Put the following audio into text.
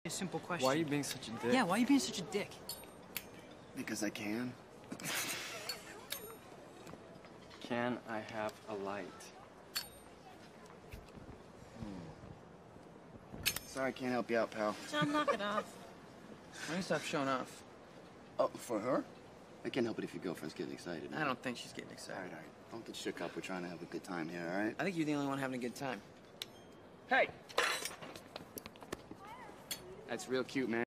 A simple question. Why are you being such a dick? Yeah, why are you being such a dick? Because I can. Can I have a light? Sorry, I can't help you out, pal. John, knock it off. Why don't you stop showing off? Oh, for her? I can't help it if your girlfriend's getting excited. I don't think she's getting All excited. right. Don't get shook up. We're trying to have a good time here, all right? I think you're the only one having a good time. Hey! That's real cute, man.